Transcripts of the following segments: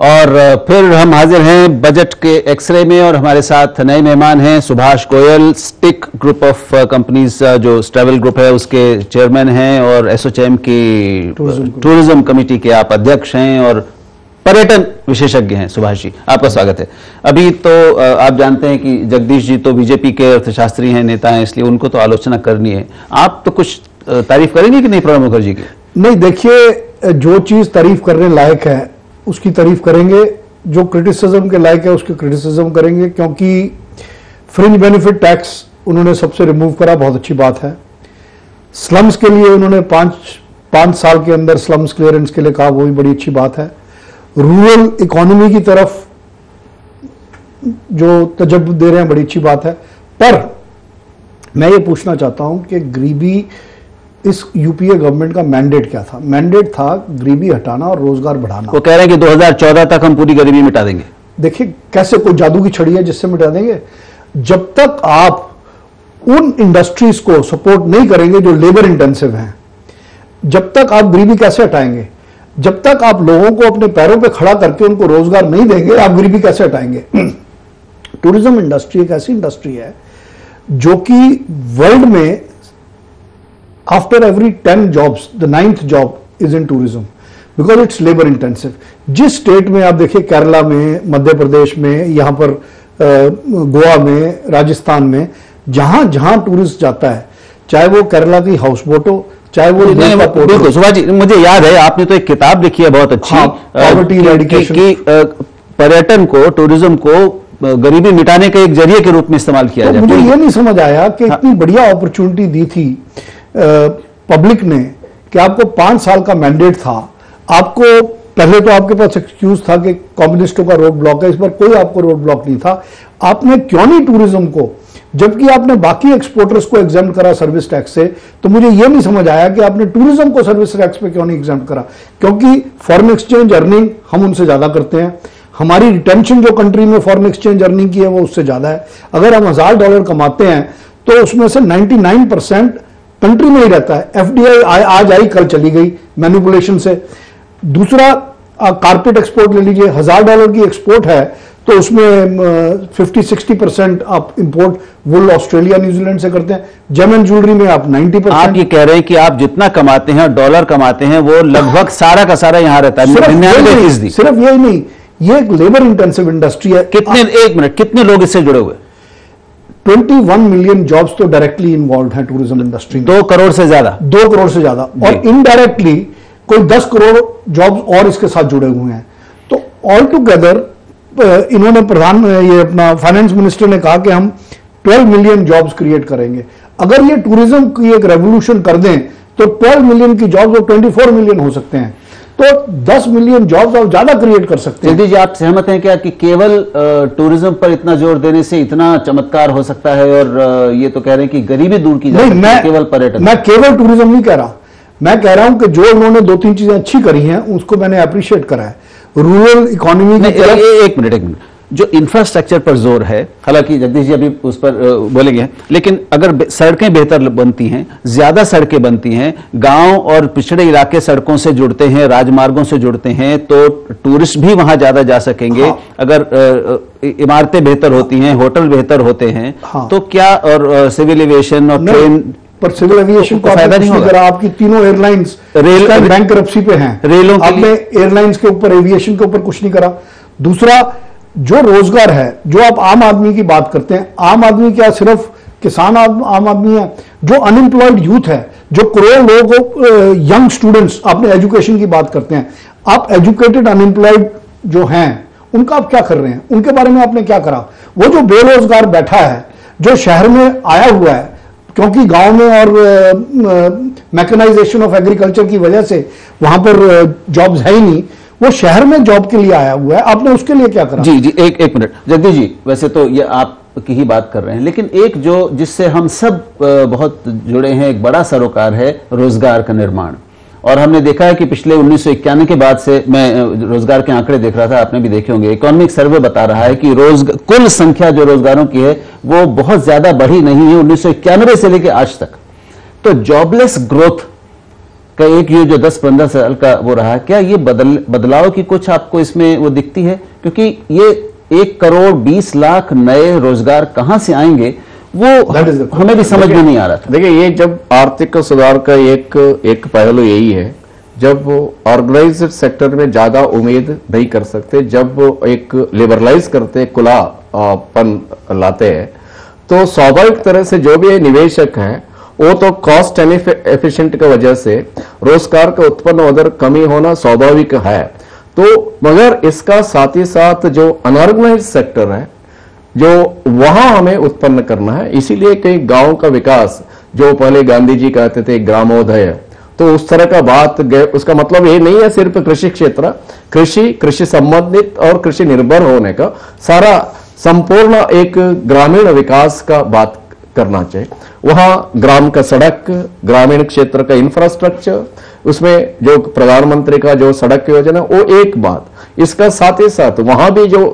और फिर हम हाजिर हैं बजट के एक्सरे में और हमारे साथ नए मेहमान हैं Subhash Goyal, STIC group of companies जो ट्रैवल ग्रुप है उसके चेयरमैन हैं और एसोचैम की टूरिज्म कमेटी के आप अध्यक्ष हैं और पर्यटन विशेषज्ञ हैं। सुभाष जी, आपका स्वागत है। अभी तो आप जानते हैं कि जगदीश जी तो बीजेपी के अर्थशास्त्री हैं, नेता हैं, इसलिए उनको तो आलोचना करनी है। आप तो कुछ तारीफ करेंगे कि नहीं प्रणब मुखर्जी की? नहीं, देखिए, जो चीज तारीफ करने लायक है उसकी तारीफ करेंगे, जो क्रिटिसिज्म के लायक है उसकी क्रिटिसिज्म करेंगे, क्योंकि फ्रिंज बेनिफिट टैक्स उन्होंने सबसे रिमूव करा, बहुत अच्छी बात है। स्लम्स के लिए उन्होंने पांच साल के अंदर स्लम्स क्लियरेंस के लिए कहा, वो भी बड़ी अच्छी बात है। रूरल इकोनॉमी की तरफ जो तजव्वुद दे रहे हैं, बड़ी अच्छी बात है। पर मैं ये पूछना चाहता हूं कि गरीबी, इस यूपीए गवर्नमेंट का मैंडेट क्या था? मैंडेट था गरीबी हटाना और रोजगार बढ़ाना। वो कह रहे हैं कि 2014 तक हम पूरी गरीबी मिटा देंगे। देखिए, कैसे कोई जादू की छड़ी है जिससे मिटा देंगे? जब तक आप उन इंडस्ट्रीज को सपोर्ट नहीं करेंगे जो लेबर इंटेंसिव हैं, जब तक आप गरीबी कैसे हटाएंगे? जब तक आप लोगों को अपने पैरों पे खड़ा करके उनको रोजगार नहीं देंगे, आप गरीबी कैसे हटाएंगे? टूरिज्म इंडस्ट्री एक ऐसी इंडस्ट्री है जो कि वर्ल्ड में after every 10 jobs the 9th job is in tourism, because it's labour intensive. जिस स्टेट में आप देखिए, केरला में, मध्य प्रदेश में, यहां पर गोवा में, राजस्थान में, जहां जहां टूरिस्ट जाता है, चाहे वो केरला की हाउस बोट हो, चाहे वो बिल्कुल। सुभाष जी, मुझे याद है आपने तो एक किताब लिखी है बहुत अच्छी, पॉवर्टी इरेडिकेशन, कि पर्यटन को, टूरिज्म को गरीबी मिटाने के एक जरिए के रूप में इस्तेमाल किया जाए। मुझे ये नहीं समझ आया कि इतनी बढ़िया अपॉर्चुनिटी दी थी पब्लिक ने कि आपको 5 साल का मैंडेट था। आपको पहले तो आपके पास एक्सक्यूज था कि कम्युनिस्टों का रोड ब्लॉक है, इस पर कोई आपको रोड ब्लॉक नहीं था। आपने क्यों नहीं टूरिज्म को, जबकि आपने बाकी एक्सपोर्टर्स को एग्जाम्प्ट करा सर्विस टैक्स से, तो मुझे यह नहीं समझ आया कि आपने टूरिज्म को सर्विस टैक्स पे क्यों नहीं एग्जाम्प्ट करा? क्योंकि फॉरेन एक्सचेंज अर्निंग हम उनसे ज्यादा करते हैं, हमारी रिटेंशन जो कंट्री में फॉरेन एक्सचेंज अर्निंग की है वो उससे ज्यादा है। अगर हम $1000 कमाते हैं तो उसमें से 99% कंट्री में ही रहता है। एफडीआई आज आई कल चली गई मैनिपुलेशन से। दूसरा, कारपेट एक्सपोर्ट ले लीजिए, $1000 की एक्सपोर्ट है तो उसमें 50-60% आप इंपोर्ट वुल ऑस्ट्रेलिया न्यूजीलैंड से करते हैं। जेम ज्वेलरी में आप 90%। आप ये कह रहे हैं कि आप जितना कमाते हैं, डॉलर कमाते हैं, वो लगभग सारा का सारा यहां रहता है। सिर्फ यही नहीं, ये एक लेबर इंटेंसिव इंडस्ट्री है। एक मिनट, कितने लोग इससे जुड़े हुए? 21 मिलियन जॉब्स तो डायरेक्टली इन्वॉल्व है टूरिज्म इंडस्ट्री में। 2 करोड़ से ज्यादा। 2 करोड़ से ज्यादा, और इनडायरेक्टली कोई 10 करोड़ जॉब्स और इसके साथ जुड़े हुए हैं। तो ऑल टुगेदर इन्होंने ये अपना फाइनेंस मिनिस्टर ने कहा कि हम 12 मिलियन जॉब्स क्रिएट करेंगे। अगर ये टूरिज्म की एक रेवोल्यूशन कर दें तो 12 मिलियन की जॉब्स और 24 मिलियन हो सकते हैं, तो 10 मिलियन जॉब्स आप ज्यादा क्रिएट कर सकते हैं। जगदीश जी, आप सहमत हैं क्या कि केवल टूरिज्म पर इतना जोर देने से इतना चमत्कार हो सकता है? और ये तो कह रहे हैं कि गरीबी दूर की जा सकती है केवल पर्यटन। मैं केवल टूरिज्म नहीं कह रहा, मैं कह रहा हूं कि जो उन्होंने 2-3 चीजें अच्छी करी हैं उसको मैंने अप्रिशिएट करा है। रूरल इकोनॉमी की तरफ एक मिनट, जो इंफ्रास्ट्रक्चर पर जोर है, हालांकि जगदीश जी अभी उस पर बोलेंगे, लेकिन अगर सड़कें बेहतर बनती हैं, ज्यादा सड़कें बनती हैं, गांव और पिछड़े इलाके सड़कों से जुड़ते हैं, राजमार्गों से जुड़ते हैं, तो टूरिस्ट भी वहां ज्यादा जा सकेंगे। हाँ। अगर इमारतें बेहतर होती हैं, होटल बेहतर होते हैं, हाँ। तो क्या, और सिविल एविएशन और ट्रेन, पर सिविल एविएशन को फायदा नहीं होगा। आपकी तीनों एयरलाइंस बैंकरप्सी पे हैं, रेलों आपने एयरलाइंस के ऊपर, एविएशन के ऊपर कुछ नहीं करा। दूसरा, जो रोजगार है, जो आप आम आदमी की बात करते हैं, आम आदमी क्या सिर्फ किसान आम आदमी है? जो अनएम्प्लॉयड यूथ है, जो करोड़ लोग, यंग स्टूडेंट्स, आपने एजुकेशन की बात करते हैं, आप एजुकेटेड अनएम्प्लॉयड जो हैं उनका आप क्या कर रहे हैं? उनके बारे में आपने क्या करा? वो जो बेरोजगार बैठा है, जो शहर में आया हुआ है, क्योंकि गांव में और मैकेनाइजेशन ऑफ एग्रीकल्चर की वजह से वहां पर जॉब्स है ही नहीं, वो शहर में जॉब के लिए आया हुआ है, आपने उसके लिए क्या करा? जी, एक मिनट जगदीश जी, वैसे तो ये आप की ही बात कर रहे हैं, लेकिन एक जो जिससे हम सब बहुत जुड़े हैं, एक बड़ा सरोकार है रोजगार का निर्माण। और हमने देखा है कि पिछले 1991 के बाद से, मैं रोजगार के आंकड़े देख रहा था, आपने भी देखे होंगे, इकोनॉमिक सर्वे बता रहा है कि कुल संख्या जो रोजगारों की है वो बहुत ज्यादा बढ़ी नहीं है 1991 से लेकर आज तक। तो जॉबलेस ग्रोथ का एक ये जो 10-15 साल का वो रहा, क्या ये बदलाव की कुछ आपको इसमें वो दिखती है? क्योंकि ये 1 करोड़ 20 लाख नए रोजगार कहां से आएंगे वो हमें भी समझ में नहीं आ रहा था। देखिए, ये जब आर्थिक सुधार का एक पहलू यही है, जब ऑर्गेनाइज्ड सेक्टर में ज्यादा उम्मीद नहीं कर सकते, जब एक लिबरलाइज करते खुलापन लाते हैं, तो स्वाभाविक तरह से जो भी निवेशक हैं वो तो कॉस्ट एफिशिएंट की वजह से रोजगार का उत्पन्न उधर कमी होना स्वाभाविक है। तो मगर इसका साथ ही साथ जो अनऑर्गेनाइज्ड सेक्टर है, जो वहां हमें उत्पन्न करना है। इसीलिए कई गांव का विकास, जो पहले गांधी जी कहते थे ग्रामोदय, तो उस तरह का बात, उसका मतलब ये नहीं है सिर्फ कृषि क्षेत्र, कृषि संबंधित और कृषि निर्भर होने का सारा संपूर्ण एक ग्रामीण विकास का बात करना चाहिए। वहां ग्राम का सड़क, ग्रामीण क्षेत्र का इंफ्रास्ट्रक्चर, उसमें जो प्रधानमंत्री का जो सड़क योजना, वो एक बात। इसका साथ ही साथ वहां भी जो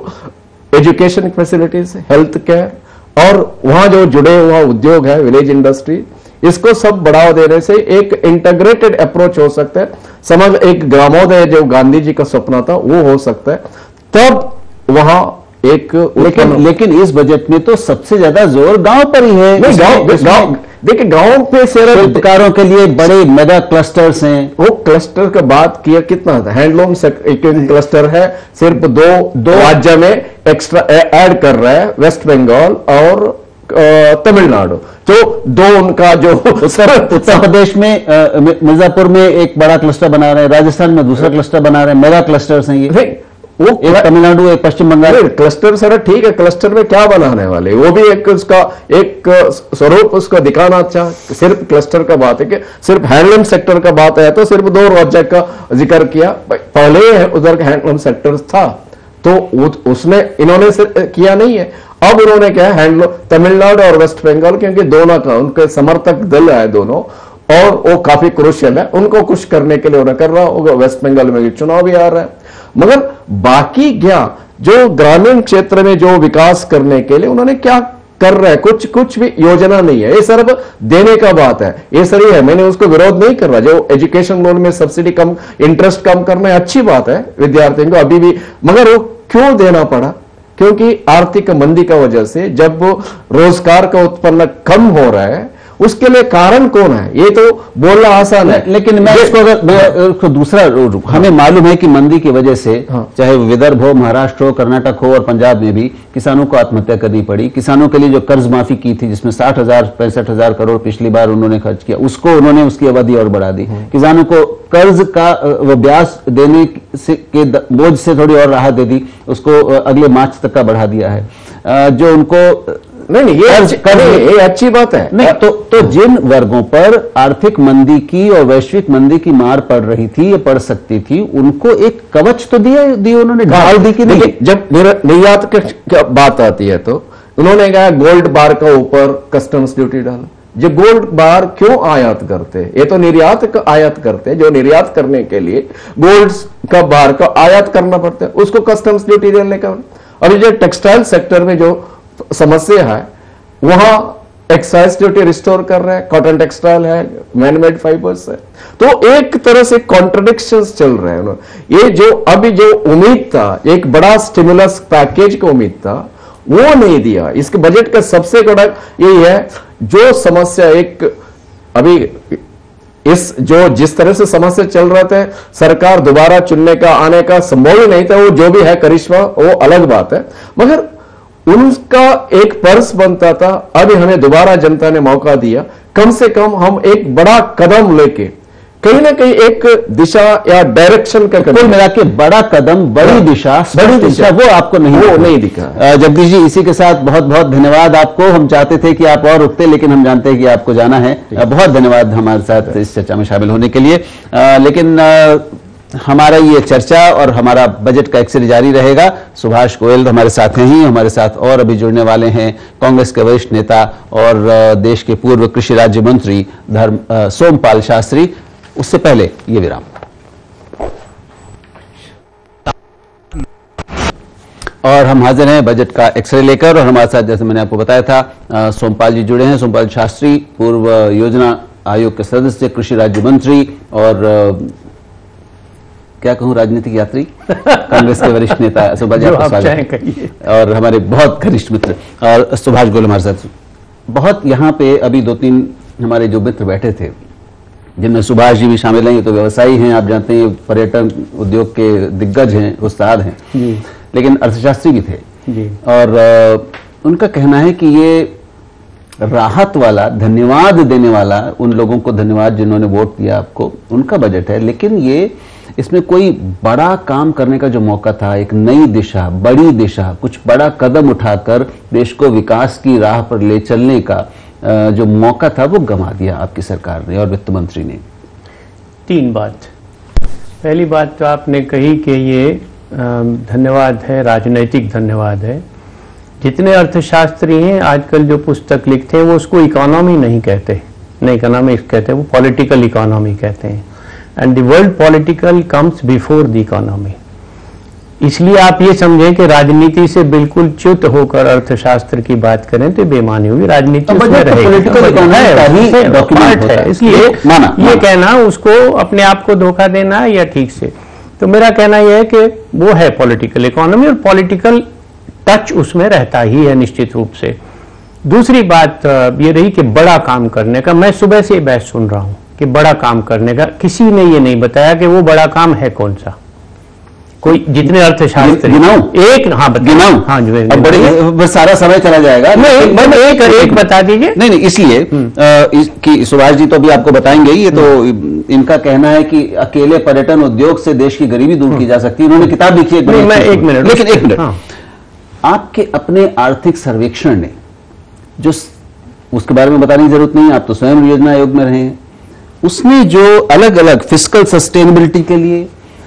एजुकेशन फैसिलिटीज, हेल्थ केयर और वहां जो जुड़े हुआ उद्योग है, विलेज इंडस्ट्री, इसको सब बढ़ावा देने से एक इंटीग्रेटेड अप्रोच हो सकता है। समझ एक ग्रामोदय जो गांधी जी का सपना था वो हो सकता है। तब वहां एक लेकिन इस बजट में तो सबसे ज्यादा जोर गांव पर ही है। गांव देखिए, गांव पे शिल्पकारों के लिए बड़े मेगा क्लस्टर्स हैं। वो क्लस्टर का बात किया कितना था, हैंडलूम क्लस्टर है, सिर्फ दो राज्य में एक्स्ट्रा ऐड कर रहा है, वेस्ट बंगाल और तमिलनाडु, जो दो उनका जो उत्तर प्रदेश में मिर्जापुर में एक बड़ा क्लस्टर बना रहे हैं, राजस्थान में दूसरा क्लस्टर बना रहे हैं, मेगा क्लस्टर्स हैं ये। वो एक तमिलनाडु, एक पश्चिम बंगाल। क्लस्टर सर ठीक है, क्लस्टर में क्या बनाने वाले, वो भी एक उसका एक स्वरूप उसको दिखाना। अच्छा, सिर्फ क्लस्टर का बात है कि सिर्फ हैंडलूम सेक्टर का बात है, तो सिर्फ 2 राज्य का जिक्र किया। पहले उधर हैंडलूम सेक्टर था, तो उसने इन्होंने किया नहीं है। अब उन्होंने क्या, हैंडलूम तमिलनाडु और वेस्ट बंगाल, क्योंकि दोनों का उनके समर्थक दल है दोनों, और वो काफी क्रूशियल है, उनको कुछ करने के लिए उन्हें कर रहा होगा। वेस्ट बंगाल में चुनाव भी आ रहा है, मगर बाकी क्या जो ग्रामीण क्षेत्र में जो विकास करने के लिए उन्होंने क्या कर रहे हैं, कुछ भी योजना नहीं है। ये सिर्फ देने का बात है, ये सही है, मैंने उसको विरोध नहीं कर रहा। जो एजुकेशन लोन में सब्सिडी कम, इंटरेस्ट कम करना है, अच्छी बात है विद्यार्थियों को अभी भी, मगर वो क्यों देना पड़ा? क्योंकि आर्थिक मंदी का वजह से जब रोजगार का उत्पन्न कम हो रहा है, उसके लिए कारण कौन है? ये तो बोलना आसान है, लेकिन मैं इसको अगर मैं दूसरा हमें मालूम है कि मंदी की वजह से चाहे विदर्भ हो, महाराष्ट्र हो, कर्नाटक हो और पंजाब में भी किसानों को आत्महत्या करनी पड़ी। किसानों के लिए जो कर्ज माफी की थी, जिसमें 60,000-65,000 करोड़ पिछली बार उन्होंने खर्च किया, उसको उन्होंने उसकी अवधि और बढ़ा दी। किसानों को कर्ज का वो ब्याज देने के बोझ से थोड़ी और राहत दे दी, उसको अगले मार्च तक का बढ़ा दिया है। जो उनको नहीं, ये अच्छी बात है। नहीं तो जिन वर्गों पर आर्थिक मंदी की और वैश्विक मंदी की मार पड़ रही थी, ये पड़ सकती थी, उनको एक कवच तो दिया उन्होंने, ढाल दी कि नहीं? जब निर्यात की बात आती है तो उन्होंने कहा गोल्ड बार का ऊपर कस्टम्स ड्यूटी डाला। जो गोल्ड बार क्यों आयात करते हैं? ये तो निर्यात का आयात करते हैं, जो निर्यात करने के लिए गोल्ड का बार का आयात करना पड़ता है, उसको कस्टम्स ड्यूटी देने का। अभी जो टेक्सटाइल सेक्टर में जो समस्या है, वहां एक्साइज ड्यूटी रिस्टोर कर रहे हैं, कॉटन टेक्सटाइल है, मैनमेड फाइबर्स है, तो एक तरह से कॉन्ट्रडिक्शंस चल रहे हैं। ये जो अभी जो उम्मीद था, एक बड़ा स्टिमुलस पैकेज का उम्मीद था, वो नहीं दिया। इसके बजट का सबसे बड़ा यही है, जो समस्या एक अभी जिस तरह से समस्या चल रहा था, सरकार दोबारा चुनने का आने का संभव ही नहीं था। वो जो भी है करिश्मा, वो अलग बात है, मगर उनका एक पर्स बनता था। अभी हमें दोबारा जनता ने मौका दिया, कम से कम हम एक बड़ा कदम लेके कहीं ना कहीं एक दिशा या डायरेक्शन का कुल मिला के बड़ा कदम, बड़ी दिशा वो आपको नहीं दिखा। जगदीश जी, इसी के साथ बहुत बहुत धन्यवाद आपको। हम चाहते थे कि आप और रुकते, लेकिन हम जानते हैं कि आपको जाना है। बहुत धन्यवाद हमारे साथ इस चर्चा में शामिल होने के लिए। लेकिन हमारा ये चर्चा और हमारा बजट का एक्सरे जारी रहेगा। सुभाष गोयल हमारे साथ हैं ही, हमारे साथ और अभी जुड़ने वाले हैं कांग्रेस के वरिष्ठ नेता और देश के पूर्व कृषि राज्य मंत्री सोमपाल शास्त्री। उससे पहले ये विराम। और हम हाजिर हैं बजट का एक्सरे लेकर, और हमारे साथ, जैसे मैंने आपको बताया था, सोमपाल जी जुड़े हैं। सोमपाल शास्त्री पूर्व योजना आयोग के सदस्य, कृषि राज्य मंत्री और क्या कहूं, राजनीतिक यात्री, कांग्रेस के वरिष्ठ नेता सुभाष और हमारे बहुत घनिष्ठ मित्र और सुभाष गोयल हमारे साथ। बहुत यहाँ पे अभी 2-3 हमारे जो मित्र बैठे थे, जिनमें सुभाष जी भी शामिल हैं। ये तो व्यवसायी हैं, आप जानते हैं, पर्यटन उद्योग के दिग्गज हैं, उस्ताद हैं, लेकिन अर्थशास्त्री भी थे। और उनका कहना है कि ये राहत वाला, धन्यवाद देने वाला, उन लोगों को धन्यवाद जिन्होंने वोट दिया आपको, उनका बजट है, लेकिन ये इसमें कोई बड़ा काम करने का जो मौका था, एक नई दिशा, बड़ी दिशा, कुछ बड़ा कदम उठाकर देश को विकास की राह पर ले चलने का जो मौका था, वो गंवा दिया आपकी सरकार ने और वित्त मंत्री ने। 3 बात। पहली बात तो आपने कही कि ये धन्यवाद है, राजनैतिक धन्यवाद है। जितने अर्थशास्त्री हैं आजकल जो पुस्तक लिखते हैं वो उसको इकोनॉमी नहीं कहते, नहीं इकोनॉमिक्स कहते हैं, वो पॉलिटिकल इकोनॉमी कहते हैं। And the world political comes before the economy. इसलिए आप ये समझें कि राजनीति से बिल्कुल च्युत होकर अर्थशास्त्र की बात करें तो बेमानी होगी। राजनीति उसमें रहेगी, पार्ट है, इसलिए ये कहना उसको अपने आप को धोखा देना या ठीक से। तो मेरा कहना यह है कि वो है पॉलिटिकल इकोनॉमी और पॉलिटिकल टच उसमें रहता ही है निश्चित रूप से। दूसरी बात ये रही कि बड़ा काम करने का, मैं सुबह से बहस सुन रहा हूं कि बड़ा काम करने का, किसी ने ये नहीं बताया कि वो बड़ा काम है कौन सा। कोई जितने अर्थशास्त्री एक, हाँ गिनाऊं, हाँ जो अब बड़े सारा समय चला जाएगा, नहीं एक बता दीजिए। नहीं इसलिए कि सुभाष जी तो अभी आपको बताएंगे, ये तो इनका कहना है कि अकेले पर्यटन उद्योग से देश की गरीबी दूर की जा सकती है। उन्होंने किताब लिखी है, मैं 1 मिनट, लेकिन 1 मिनट, आपके अपने आर्थिक सर्वेक्षण ने जो, उसके बारे में बताने की जरूरत नहीं, आप तो स्वयं योजना आयोग में रहे हैं, उसने जो अलग अलग फिस्कल सस्टेनेबिलिटी के लिए,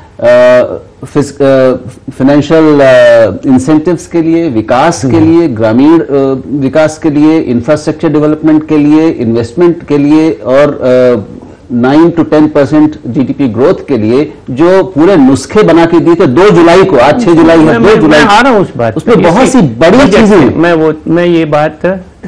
फाइनेंशियल इंसेंटिव्स के लिए, विकास के लिए, ग्रामीण विकास के लिए, इंफ्रास्ट्रक्चर डेवलपमेंट के लिए, इन्वेस्टमेंट के लिए और 9 to 10% जीडीपी ग्रोथ के लिए जो पूरे नुस्खे बना के दिए थे 2 जुलाई को, आज 6 जुलाई है, 2 जुलाई आ रहा हूं उस बात, उसमें बहुत सी बड़ी चीजें, मैं ये बात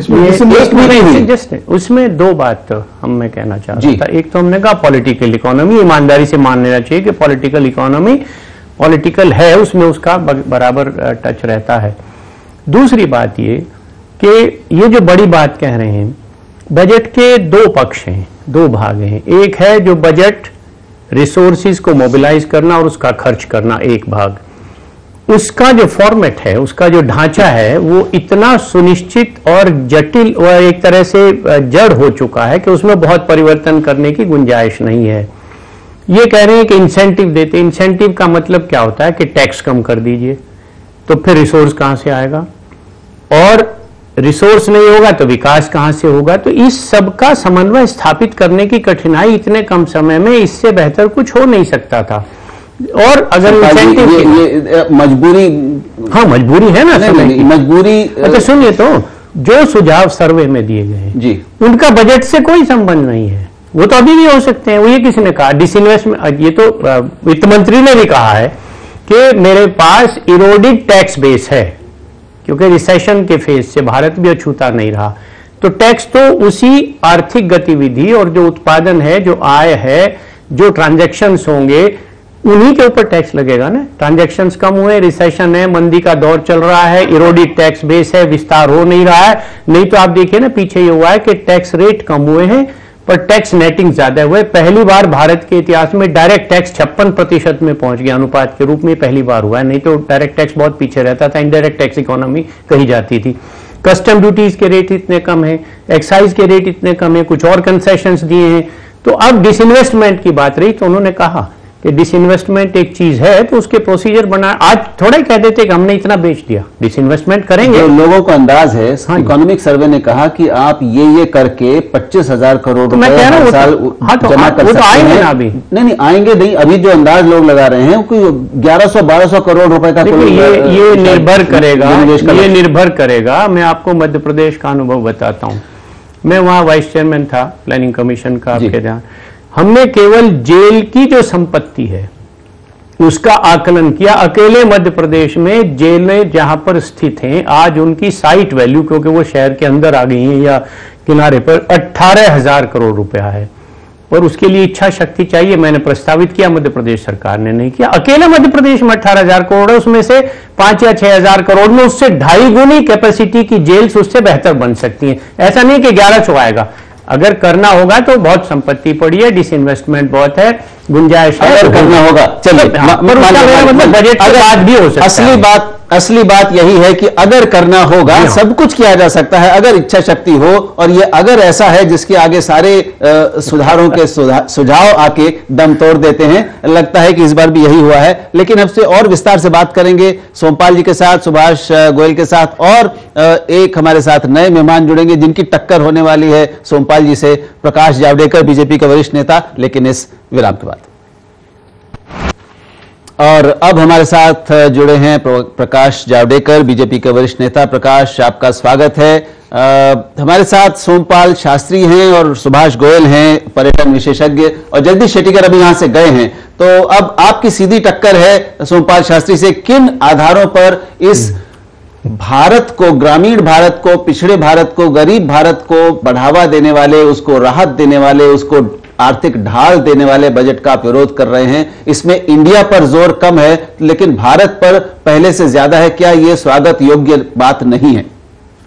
उसमें 2 बात मैं कहना चाह रहा था। एक तो हमने कहा पॉलिटिकल इकोनॉमी, ईमानदारी से मान लेना चाहिए कि पॉलिटिकल इकोनॉमी पॉलिटिकल है, उसमें उसका बराबर टच रहता है। दूसरी बात ये कि ये जो बड़ी बात कह रहे हैं, बजट के 2 पक्ष हैं, 2 भाग हैं। एक है जो बजट रिसोर्सेज को मोबिलाइज करना और उसका खर्च करना, एक भाग। उसका जो फॉर्मेट है, उसका जो ढांचा है, वो इतना सुनिश्चित और जटिल और एक तरह से जड़ हो चुका है कि उसमें बहुत परिवर्तन करने की गुंजाइश नहीं है। ये कह रहे हैं कि इंसेंटिव देते, इंसेंटिव का मतलब क्या होता है कि टैक्स कम कर दीजिए, तो फिर रिसोर्स कहां से आएगा, और रिसोर्स नहीं होगा तो विकास कहां से होगा। तो इस सब का समन्वय स्थापित करने की कठिनाई इतने कम समय में, इससे बेहतर कुछ हो नहीं सकता था। और अगर इंसेंटिव ये मजबूरी, हाँ मजबूरी है ना, मजबूरी। तो सुनिए, तो जो सुझाव सर्वे में दिए गए हैं जी, उनका बजट से कोई संबंध नहीं है, वो तो अभी भी हो सकते हैं। वो ये किसने कहा, डिसइन्वेस्टमेंट, ये तो वित्त मंत्री ने भी कहा है कि मेरे पास इरोडेड टैक्स बेस है, क्योंकि रिसेशन के फेज से भारत भी अछूता नहीं रहा। तो टैक्स तो उसी आर्थिक गतिविधि और जो उत्पादन है, जो आय है, जो ट्रांजैक्शंस होंगे, उन्हीं के ऊपर टैक्स लगेगा ना। ट्रांजैक्शंस कम हुए, रिसेशन है, मंदी का दौर चल रहा है, इरोडेड टैक्स बेस है, विस्तार हो नहीं रहा है। नहीं तो आप देखिए ना, पीछे ये हुआ है कि टैक्स रेट कम हुए हैं पर टैक्स नेटिंग ज्यादा हुए। पहली बार भारत के इतिहास में डायरेक्ट टैक्स 56% में पहुंच गया, अनुपात के रूप में पहली बार हुआ है। नहीं तो डायरेक्ट टैक्स बहुत पीछे रहता था, इनडायरेक्ट टैक्स इकोनॉमी कही जाती थी। कस्टम ड्यूटीज के रेट इतने कम है, एक्साइज के रेट इतने कम है, कुछ और कंसेशंस दिए हैं। तो अब डिसइन्वेस्टमेंट की बात रही, तो उन्होंने कहा कि डिसइन्वेस्टमेंट एक चीज है, तो उसके प्रोसीजर बना। आज थोड़ा ही कह देते कि हमने इतना बेच दिया, डिसइन्वेस्टमेंट करेंगे। जो लोगों को अंदाज है, इकोनॉमिक सर्वे ने कहा कि आप ये करके 25,000 करोड़ रुपए हर साल जमा कर सकते हैं। अभी नहीं आएंगे नहीं, अभी जो अंदाज लोग लगा रहे हैं कोई 1100-1200 करोड़ रुपए का ये निर्भर करेगा, ये निर्भर करेगा। मैं आपको मध्य प्रदेश का अनुभव बताता हूँ। मैं वहां वाइस चेयरमैन था प्लानिंग कमीशन का, आपके ध्यान, हमने केवल जेल की जो संपत्ति है उसका आकलन किया। अकेले मध्य प्रदेश में जेलें जहां पर स्थित हैं आज उनकी साइट वैल्यू, क्योंकि वो शहर के अंदर आ गई हैं या किनारे पर, 18,000 करोड़ रुपया है। और उसके लिए इच्छा शक्ति चाहिए। मैंने प्रस्तावित किया, मध्य प्रदेश सरकार ने नहीं किया। अकेले मध्य प्रदेश में 18,000 करोड़ है, उसमें से 5 या 6,000 करोड़ में उससे 2.5 गुनी कैपेसिटी की जेल्स उससे बेहतर बन सकती हैं। ऐसा नहीं कि 1100 आएगा। अगर करना होगा तो बहुत संपत्ति पड़ी है, डिसइन्वेस्टमेंट बहुत है, गुंजाइश है। अगर करना होगा, चलिए, मतलब बजट के बाद भी हो सकता है। असली बात यही है कि अगर करना होगा सब कुछ किया जा सकता है, अगर इच्छा शक्ति हो। और ये अगर ऐसा है जिसके आगे सारे सुधारों के सुझाव आके दम तोड़ देते हैं, लगता है कि इस बार भी यही हुआ है। लेकिन अब से और विस्तार से बात करेंगे सोमपाल जी के साथ, सुभाष गोयल के साथ, और एक हमारे साथ नए मेहमान जुड़ेंगे जिनकी टक्कर होने वाली है सोमपाल जी से, प्रकाश जावड़ेकर, बीजेपी के वरिष्ठ नेता, लेकिन इस विराम के बाद। और अब हमारे साथ जुड़े हैं प्रकाश जावड़ेकर, बीजेपी के वरिष्ठ नेता। प्रकाश, आपका स्वागत है। हमारे साथ सोमपाल शास्त्री हैं और सुभाष गोयल हैं, पर्यटन विशेषज्ञ, और जगदीश शेट्टीकर अभी यहां से गए हैं। तो अब आपकी सीधी टक्कर है सोमपाल शास्त्री से। किन आधारों पर इस भारत को, ग्रामीण भारत को, पिछड़े भारत को, गरीब भारत को बढ़ावा देने वाले, उसको राहत देने वाले, उसको आर्थिक ढाल देने वाले बजट का आप विरोध कर रहे हैं? इसमें इंडिया पर जोर कम है लेकिन भारत पर पहले से ज्यादा है। क्या यह स्वागत योग्य बात नहीं है?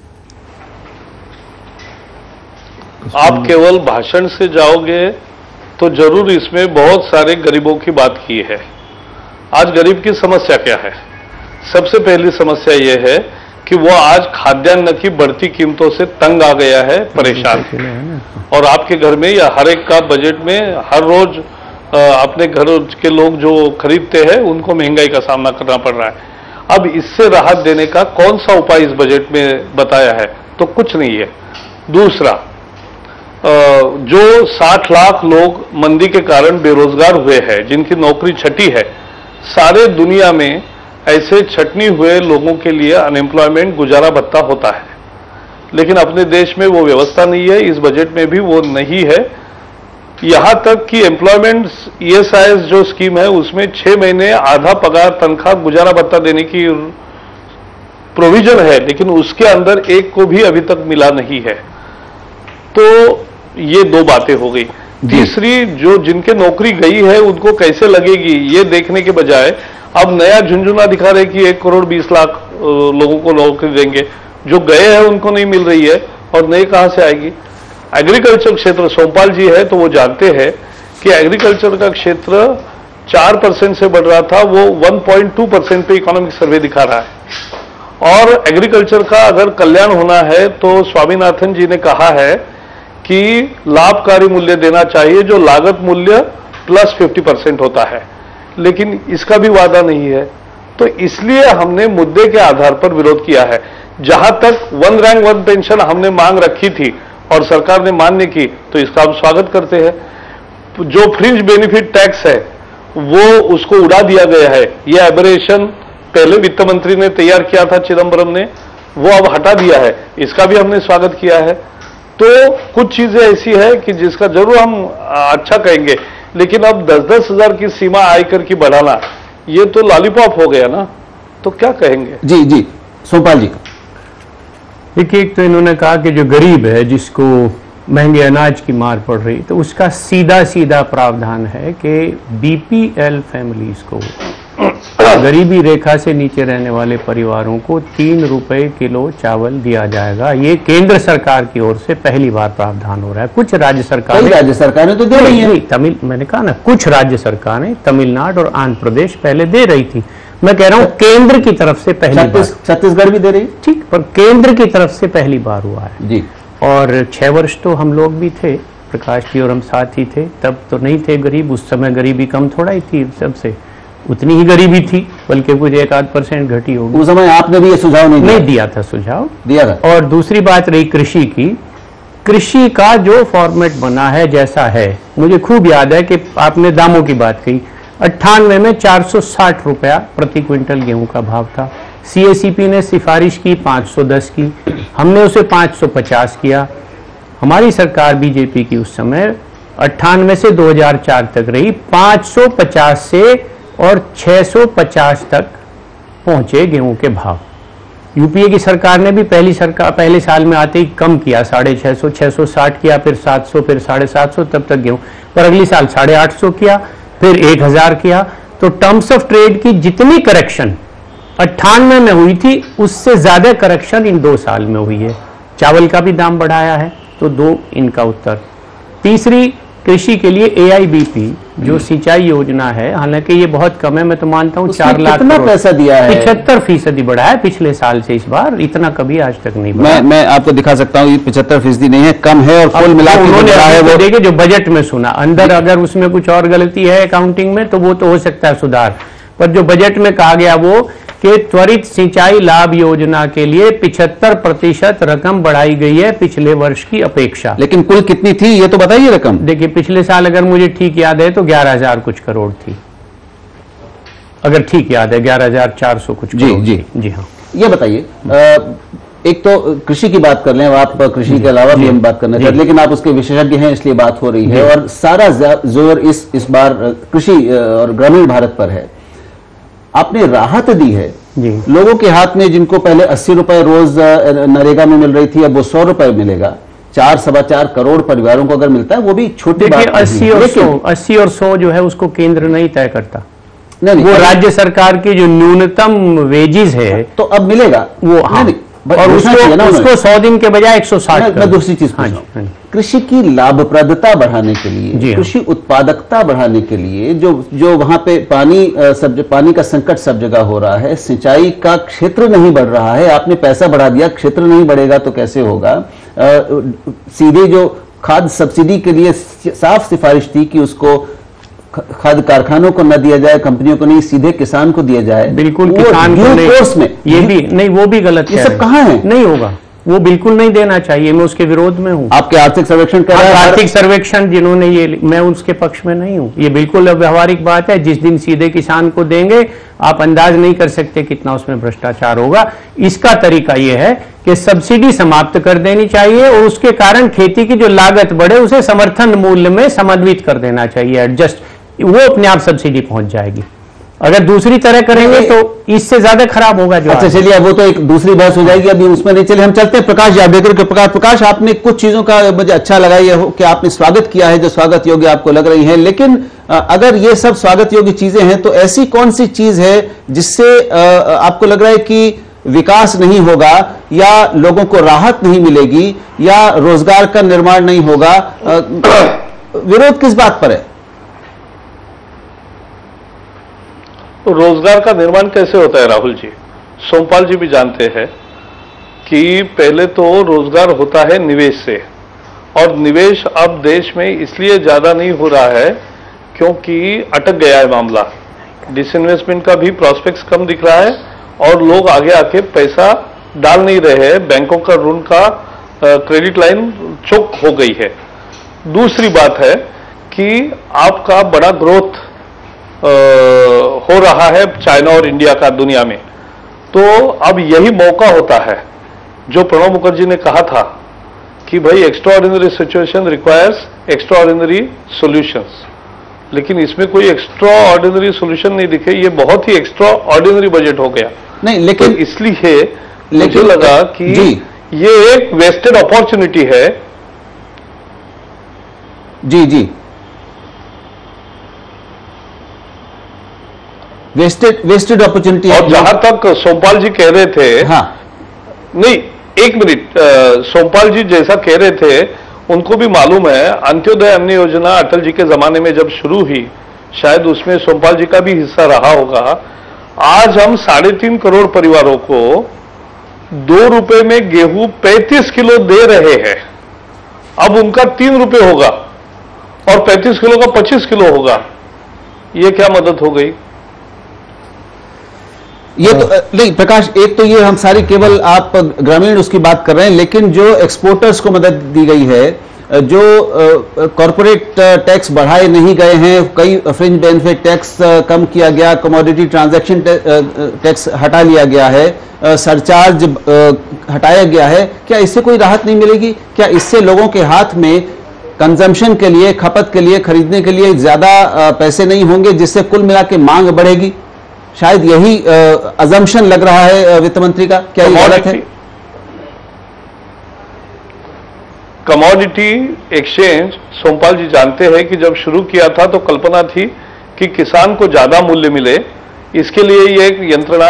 आप केवल भाषण से जाओगे तो जरूर इसमें बहुत सारे गरीबों की बात की है। आज गरीब की समस्या क्या है? सबसे पहली समस्या यह है कि वो आज खाद्यान्न की बढ़ती कीमतों से तंग आ गया है, परेशान है। और आपके घर में या हर एक का बजट में हर रोज अपने घर के लोग जो खरीदते हैं उनको महंगाई का सामना करना पड़ रहा है। अब इससे राहत देने का कौन सा उपाय इस बजट में बताया है? तो कुछ नहीं है। दूसरा, जो 60 लाख लोग मंदी के कारण बेरोजगार हुए हैं, जिनकी नौकरी छटी है, सारे दुनिया में ऐसे छटनी हुए लोगों के लिए अनएम्प्लॉयमेंट, गुजारा भत्ता होता है, लेकिन अपने देश में वो व्यवस्था नहीं है। इस बजट में भी वो नहीं है। यहां तक कि एम्प्लॉयमेंट ESIS जो स्कीम है उसमें 6 महीने आधा पगार, तनख्वाह, गुजारा भत्ता देने की प्रोविजन है, लेकिन उसके अंदर एक को भी अभी तक मिला नहीं है। तो ये 2 बातें हो गई। तीसरी, जो जिनके नौकरी गई है उनको कैसे लगेगी ये देखने के बजाय अब नया झुंझुना दिखा रहे कि 1 करोड़ 20 लाख लोगों को नौकरी देंगे। जो गए हैं उनको नहीं मिल रही है और नई कहां से आएगी? एग्रीकल्चर क्षेत्र, सोमपाल जी है तो वो जानते हैं कि एग्रीकल्चर का क्षेत्र 4% से बढ़ रहा था, वो 1.2% पे इकोनॉमिक सर्वे दिखा रहा है। और एग्रीकल्चर का अगर कल्याण होना है तो स्वामीनाथन जी ने कहा है कि लाभकारी मूल्य देना चाहिए, जो लागत मूल्य प्लस 50% होता है, लेकिन इसका भी वादा नहीं है। तो इसलिए हमने मुद्दे के आधार पर विरोध किया है। जहां तक 1 रैंक 1 पेंशन हमने मांग रखी थी और सरकार ने मान्य की, तो इसका हम स्वागत करते हैं। जो फ्रिंज बेनिफिट टैक्स है वो उसको उड़ा दिया गया है। यह एबरेशन पहले वित्त मंत्री ने तैयार किया था, चिदम्बरम ने, वो अब हटा दिया है, इसका भी हमने स्वागत किया है। तो कुछ चीजें ऐसी है कि जिसका जरूर हम अच्छा कहेंगे, लेकिन अब 10-10 हजार की सीमा आयकर की बढ़ाना, ये तो लॉलीपॉप हो गया ना, तो क्या कहेंगे? जी जी, सोमपाल जी। देखिए, एक तो इन्होंने कहा कि जो गरीब है, जिसको महंगे अनाज की मार पड़ रही, तो उसका सीधा सीधा प्रावधान है कि BPL फैमिलीज को, गरीबी रेखा से नीचे रहने वाले परिवारों को 3 रुपए किलो चावल दिया जाएगा। ये केंद्र सरकार की ओर से पहली बार प्रावधान हो रहा है। कुछ राज्य सरकारें तो दे रही हैं। मैंने कहा ना, कुछ राज्य सरकारें, तमिलनाडु और आंध्र प्रदेश पहले दे रही थी। मैं कह रहा हूं केंद्र की तरफ से पहली बार, छत्तीसगढ़ भी दे रही, ठीक, पर केंद्र की तरफ से पहली बार हुआ है जी। और 6 वर्ष तो हम लोग भी थे, प्रकाश जी और हम साथ ही थे, तब तो नहीं थे गरीब। उस समय गरीबी कम थोड़ा ही थी, सबसे उतनी ही गरीबी थी, बल्कि कुछ 1-8% घटी होगी। उस समय आपने भी ये सुझाव नहीं दिया था, सुझाव दिया था। और दूसरी बात रही कृषि की। कृषि का जो फॉर्मेट बना है, जैसा है, मुझे खूब याद है कि आपने दामों की बात कही। 98 में 460 रुपया प्रति क्विंटल गेहूं का भाव था। CACP ने सिफारिश की 510 की, हमने उसे 550 किया। हमारी सरकार BJP की उस समय 98 से 2004 तक रही, 550 से और 650 तक पहुंचे गेहूं के भाव। यूपीए की सरकार ने भी पहले साल में आते ही कम किया, 650, 660 किया, फिर 700, फिर 750 तब तक गेहूं, पर अगली साल 850 किया, फिर 1000 किया। तो टर्म्स ऑफ ट्रेड की जितनी करेक्शन 98 में हुई थी, उससे ज्यादा करेक्शन इन 2 साल में हुई है। चावल का भी दाम बढ़ाया है। तो 2 इनका उत्तर। तीसरी, कृषि के लिए AIBP जो सिंचाई योजना है, हालांकि ये बहुत कम है, मैं तो मानता हूँ 4 लाख कितना पैसा दिया है? 75% बढ़ा है पिछले साल से, इस बार इतना कभी आज तक नहीं बढ़ा। मैं आपको दिखा सकता हूँ, 75% नहीं है, कम है, और कुल मिलाकर उन्होंने वो देखिए जो बजट में सुना, अंदर अगर उसमें कुछ और गलती है अकाउंटिंग में तो वो तो हो सकता है सुधार, पर जो बजट में कहा गया वो कि त्वरित सिंचाई लाभ योजना के लिए 75% रकम बढ़ाई गई है पिछले वर्ष की अपेक्षा। लेकिन कुल कितनी थी ये तो बताइए रकम। देखिए पिछले साल अगर मुझे ठीक याद है तो 11,000 कुछ करोड़ थी, अगर ठीक याद है 11,400 कुछ करोड़। जी हाँ। ये बताइए, एक तो कृषि की बात कर लें, आप कृषि के अलावा भी हम बात करना चाहते हैं, लेकिन आप उसके विशेषज्ञ हैं इसलिए बात हो रही है, और सारा जोर इस बार कृषि और ग्रामीण भारत पर है। आपने राहत दी है लोगों के हाथ में, जिनको पहले 80 रुपए रोज नरेगा में मिल रही थी, अब वो 100 रुपए मिलेगा। 4-4.25 करोड़ परिवारों को अगर मिलता है, वो भी छोटी बात नहीं। 80 और 100 जो है उसको केंद्र नहीं तय करता, नहीं, वो राज्य सरकार की जो न्यूनतम वेजेस है तो अब मिलेगा वो। हाँ, और उसको 100 दिन के बजाय 160। मैं दूसरी चीज कृषि की लाभप्रदता बढ़ाने के लिए, कृषि उत्पादकता बढ़ाने के लिए, जो वहां पे पानी का संकट सब जगह हो रहा है, सिंचाई का क्षेत्र नहीं बढ़ रहा है, आपने पैसा बढ़ा दिया, क्षेत्र नहीं बढ़ेगा तो कैसे होगा। सीधे जो खाद सब्सिडी के लिए साफ सिफारिश थी कि उसको खाद कारखानों को न दिया जाए, कंपनियों को नहीं, सीधे किसान को दिया जाए। बिल्कुल किसान को नहीं, कोर्स में ये भी नहीं, वो भी गलत है। ये सब कहाँ है? नहीं होगा, वो बिल्कुल नहीं देना चाहिए, मैं उसके विरोध में हूँ। आपके आर्थिक सर्वेक्षण कर रहा है, आर्थिक सर्वेक्षण जिन्होंने ये, मैं उसके पक्ष में नहीं हूँ। ये बिल्कुल व्यवहारिक बात है, जिस दिन सीधे किसान को देंगे आप अंदाज नहीं कर सकते कितना उसमें भ्रष्टाचार होगा। इसका तरीका यह है कि सब्सिडी समाप्त कर देनी चाहिए और उसके कारण खेती की जो लागत बढ़े उसे समर्थन मूल्य में समन्वित कर देना चाहिए, एडजस्ट, वो अपने आप सब्सिडी पहुंच जाएगी। अगर दूसरी तरह करेंगे तो इससे ज्यादा खराब होगा। जो अच्छा चलिए, अब वो तो एक दूसरी बहस हो जाएगी, अभी उसमें नहीं चले, हम चलते हैं प्रकाश जावड़ेकर के। प्रकाश, आपने कुछ चीजों का मुझे अच्छा लगा ये हो कि आपने स्वागत किया है जो स्वागत योग्य आपको लग रही है, लेकिन अगर ये सब स्वागत योग्य चीजें हैं तो ऐसी कौन सी चीज है जिससे आपको लग रहा है कि विकास नहीं होगा, या लोगों को राहत नहीं मिलेगी, या रोजगार का निर्माण नहीं होगा? विरोध किस बात पर है? रोजगार का निर्माण कैसे होता है राहुल जी, सोमपाल जी भी जानते हैं कि पहले तो रोजगार होता है निवेश से, और निवेश अब देश में इसलिए ज्यादा नहीं हो रहा है क्योंकि अटक गया है मामला। डिसइन्वेस्टमेंट का भी प्रोस्पेक्ट्स कम दिख रहा है और लोग आगे आके पैसा डाल नहीं रहे हैं, बैंकों का ऋण का क्रेडिट लाइन चोक हो गई है। दूसरी बात है कि आपका बड़ा ग्रोथ हो रहा है चाइना और इंडिया का दुनिया में, तो अब यही मौका होता है जो प्रणब मुखर्जी ने कहा था कि भाई extraordinary situation requires extraordinary solutions, लेकिन इसमें कोई एक्स्ट्राऑर्डिनरी सॉल्यूशन नहीं दिखे, ये बहुत ही एक्स्ट्राऑर्डिनरी बजट हो गया। नहीं, लेकिन तो इसलिए मुझे लगा कि ये एक वेस्टेड अपॉर्चुनिटी है। जी, वेस्टेड अपॉर्चुनिटी। और जहां तक सोमपाल जी कह रहे थे, हाँ, नहीं एक मिनट, सोमपाल जी जैसा कह रहे थे उनको भी मालूम है, अंत्योदय अन्न योजना अटल जी के जमाने में जब शुरू हुई, शायद उसमें सोमपाल जी का भी हिस्सा रहा होगा। आज हम 3.5 करोड़ परिवारों को 2 रुपए में गेहूं 35 किलो दे रहे हैं। अब उनका 3 रुपए होगा और 35 किलो का 25 किलो होगा। ये क्या मदद हो गई? ये तो नहीं प्रकाश, एक तो ये हम सारी केवल आप ग्रामीण उसकी बात कर रहे हैं, लेकिन जो एक्सपोर्टर्स को मदद दी गई है, जो कॉरपोरेट टैक्स बढ़ाए नहीं गए हैं, कई फ्रिंज बेनिफिट टैक्स कम किया गया, कमोडिटी ट्रांजैक्शन टैक्स हटा लिया गया है, सरचार्ज हटाया गया है, क्या इससे कोई राहत नहीं मिलेगी? क्या इससे लोगों के हाथ में कंजम्पशन के लिए, खपत के लिए, खरीदने के लिए ज्यादा पैसे नहीं होंगे, जिससे कुल मिला के मांग बढ़ेगी? शायद यही अजम्पशन लग रहा है वित्त मंत्री का। क्या ये गलत है? कमोडिटी एक्सचेंज सोमपाल जी जानते हैं कि जब शुरू किया था तो कल्पना थी कि किसान को ज्यादा मूल्य मिले, इसके लिए ये एक यंत्रणा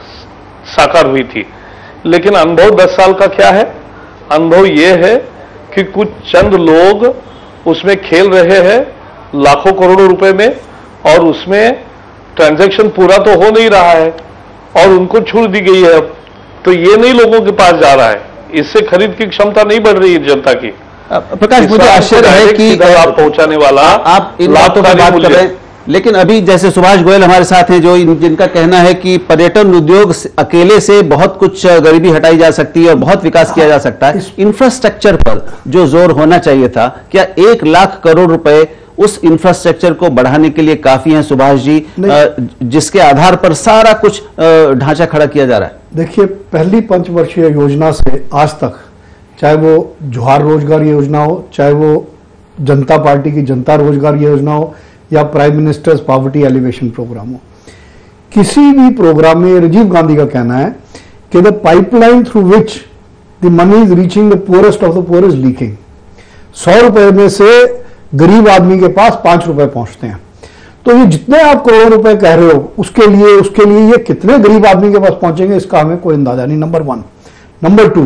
साकार हुई थी। लेकिन अनुभव 10 साल का क्या है? अनुभव ये है कि कुछ चंद लोग उसमें खेल रहे हैं लाखों करोड़ों रुपए में, और उसमें ट्रांजैक्शन पूरा तो हो नहीं रहा है और उनको छूट दी गई है। अब तो ये नहीं लोगों के पास जा रहा है, इससे खरीद की क्षमता नहीं बढ़ रही है जनता की। प्रकाश, मुझे आश्चर्य है कि आप पहुंचाने वाला आप इन बातों की बात कर रहे हैं, लेकिन अभी जैसे सुभाष गोयल हमारे साथ हैं, जो जिनका कहना है कि पर्यटन उद्योग अकेले से बहुत कुछ गरीबी हटाई जा सकती है और बहुत विकास किया जा सकता है। इंफ्रास्ट्रक्चर पर जो जोर होना चाहिए था, क्या 1 लाख करोड़ रुपए उस इंफ्रास्ट्रक्चर को बढ़ाने के लिए काफी हैं सुभाष जी, जिसके आधार पर सारा कुछ ढांचा खड़ा किया जा रहा है? देखिए, पहली पंचवर्षीय योजना से आज तक, चाहे वो जोहार रोजगार योजना हो, चाहे वो जनता पार्टी की जनता रोजगार योजना हो, या prime minister's poverty alleviation programme हो, किसी भी प्रोग्राम में राजीव गांधी का कहना है कि the pipeline through which the money is reaching the poorest of the poor is leaking. 100 रुपए में से गरीब आदमी के पास 5 रुपए पहुंचते हैं। तो ये जितने आप करोड़ रुपए कह रहे हो, उसके लिए ये कितने गरीब आदमी के पास पहुंचेंगे, इसका हमें कोई अंदाजा नहीं। नंबर 1। नंबर 2